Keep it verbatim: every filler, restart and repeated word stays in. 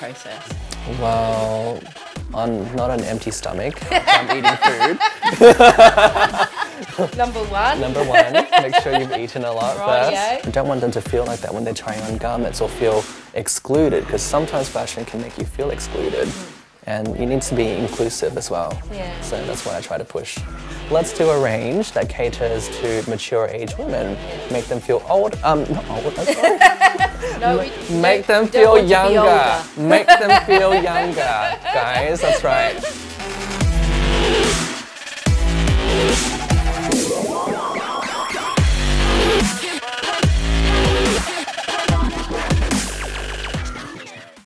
process? Well, on not an empty stomach. I'm eating food. Number one. Number one, make sure you've eaten a lot Right, first. yeah. I don't want them to feel like that when they're trying on garments or feel excluded, because sometimes fashion can make you feel excluded. Mm. And you need to be inclusive as well. Yeah. So that's what I try to push. Let's do a range that caters to mature age women. Yeah. Make them feel old, um, not old, I'm sorry. No, we, Make them feel younger. Make them feel younger, guys, that's right.